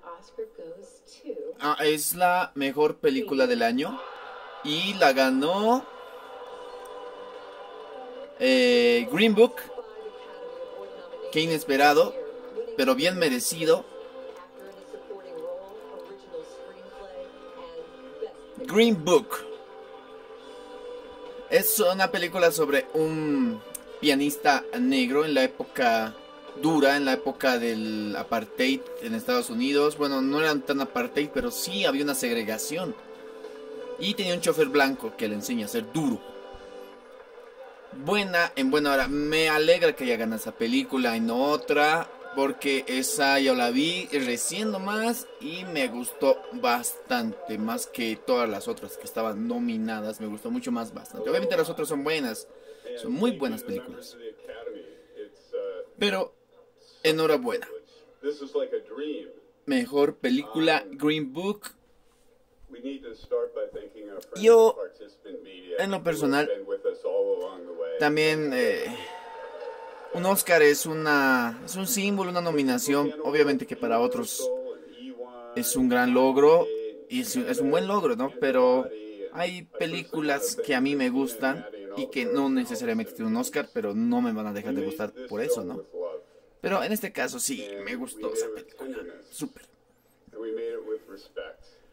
Es la mejor película del año y la ganó Green Book. Qué inesperado, pero bien merecido. Green Book es una película sobre un pianista negro en la época dura, en la época del apartheid en Estados Unidos. Bueno, no eran tan apartheid, pero sí había una segregación. Y tenía un chofer blanco que le enseña a ser duro. En buena hora. Me alegra que haya ganado esa película y no otra, porque esa yo la vi recién nomás y me gustó bastante, más que todas las otras que estaban nominadas. Me gustó mucho más, bastante. Obviamente las otras son buenas, son muy buenas películas, pero enhorabuena. Mejor película, Green Book. Yo, en lo personal, también un Oscar es un símbolo, una nominación. Obviamente que para otros es un gran logro y es un buen logro, ¿no? Pero hay películas que a mí me gustan y que no necesariamente tienen un Oscar, pero no me van a dejar de gustar por eso, ¿no? Pero en este caso sí, me gustó esa película. Súper.